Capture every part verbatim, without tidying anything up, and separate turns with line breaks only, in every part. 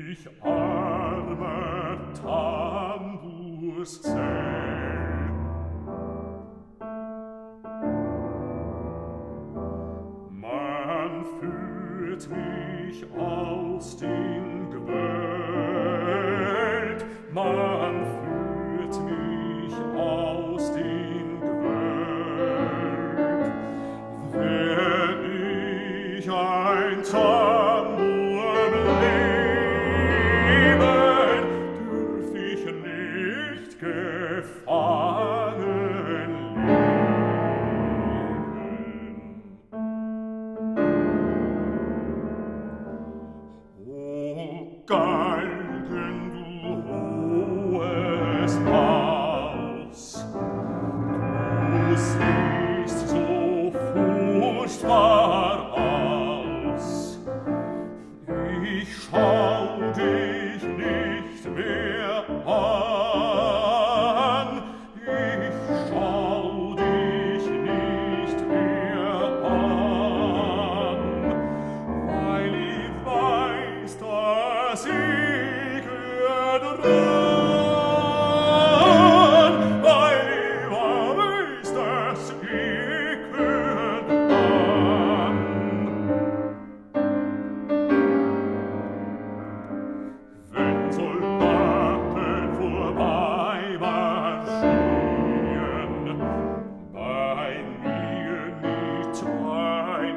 Ich armer Tamburscell, man führt mich aus dem Gewölk, man führt mich aus dem Gewölk, wenn ich ein Tambour leben, dürf ich nicht gefangen leben. O Galgen, du hohes Haus, du siehst so furchtbar aus. Ich schau dich nicht mehr an, ich schau dich nicht mehr an, weil ich weiß, dass ich dran, weil ich weiß, dass ich dran. Wenn Soldaten vorbei marschieren, bei mir nicht ein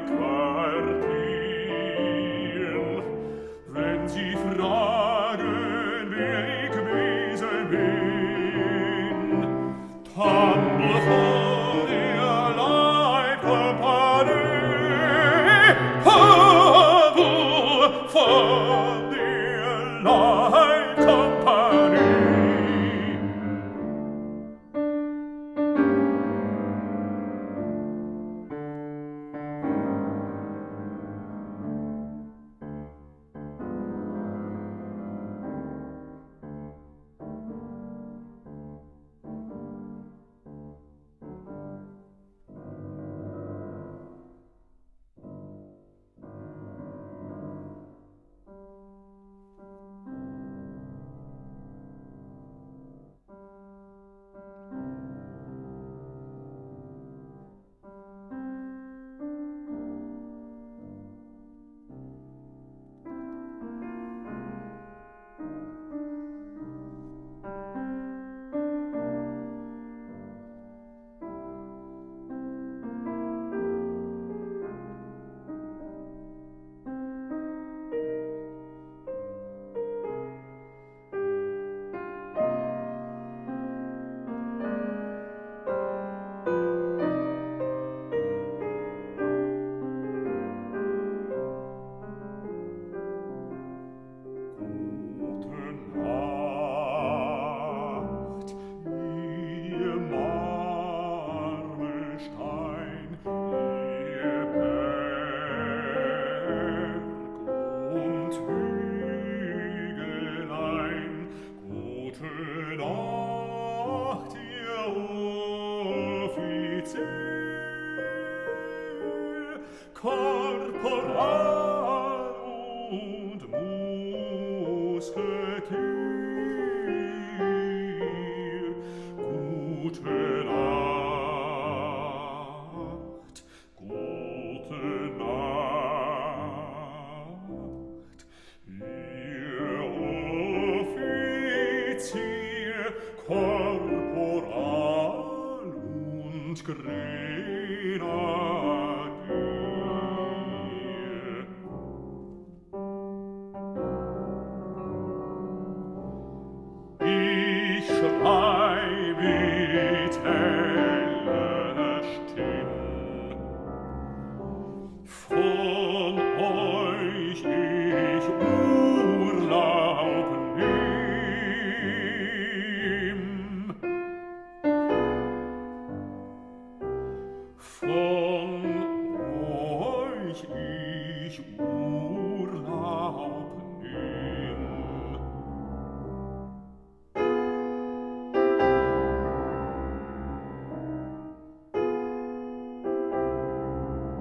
Quartier, wenn sie fragen, wer ich gewesen bin, Tambour von der Leibkompanie, Tambour von der Leibkompanie. Korporal und Musketier, gute Nacht, gute Nacht, ihr Offizier, Korporal und Grenadier. Ich schrei mit heller Stimm, von euch ich Urlaub nehm, von euch ich Urlaub nehm.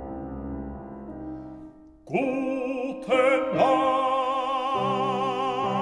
Gute Nacht.